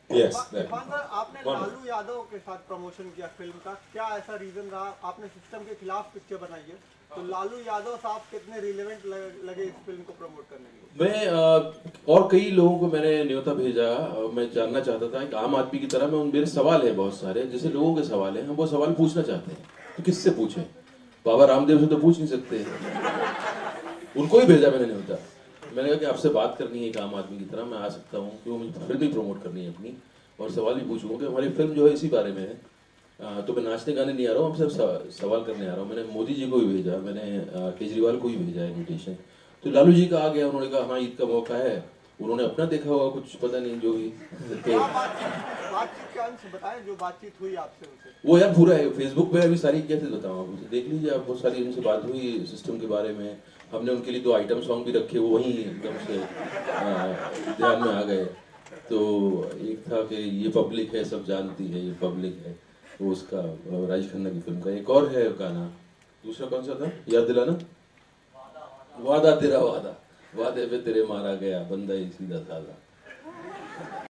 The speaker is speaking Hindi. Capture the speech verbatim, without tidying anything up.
Yes, इरफान सर, आपने लालू यादव के साथ प्रमोशन किया फिल्म का, क्या ऐसा रीजन रहा? आपने सिस्टम के खिलाफ पिक्चर बनाई है, तो लालू यादव साहब कितने रिलेवेंट लगे इस फिल्म को प्रमोट करने के लिए? मैं आ, और कई लोगों को मैंने न्योता भेजा। मैं जानना चाहता था एक आम आदमी की तरह, मैं उन मेरे सवाल है बहुत सारे, जैसे लोगों के सवाल हैं, हम वो सवाल पूछना चाहते हैं, तो किससे पूछें? बाबा रामदेव से तो पूछ नहीं सकते, उनको ही भेजा मैंने न्योता। मैंने कहा कि आपसे बात करनी है एक आम आदमी की तरह, मैं आ सकता हूँ, क्यों, मुझे फिल्म ही प्रमोट करनी है अपनी, और सवाल भी पूछूंगा कि हमारी फिल्म जो है इसी बारे में है। आ, तो मैं नाचने गाने नहीं आ रहा हूँ, हम सब सवाल करने आ रहा हूँ। मैंने मोदी जी को भी भेजा, मैंने केजरीवाल को भी भेजा इन्विटेशन। तो लालू जी का आ गया, उन्होंने कहा हाँ ईद का मौका है, उन्होंने अपना देखा होगा कुछ, पता नहीं जो भी। तो बातचीत के अंश बताएं, जो बातचीत हुई आपसे उनसे। वो यार पूरा है फेसबुक पे, अभी सारी कैसे बताऊँ आपको, देख लीजिए आप, बहुत सारी उनसे बात हुई सिस्टम के बारे में। हमने उनके लिए दो आइटम सॉन्ग भी रखे, वो वहीं एकदम से ध्यान में आ गए। तो एक था कि ये पब्लिक है, सब जानती है ये पब्लिक है, वो उसका राजेश खन्ना की फिल्म का। एक और है गाना, दूसरा कौन सा था याद दिलाना? वादा तेरा वादा, वादे पे तेरे मारा गया, बंदा ही सीधा साधा।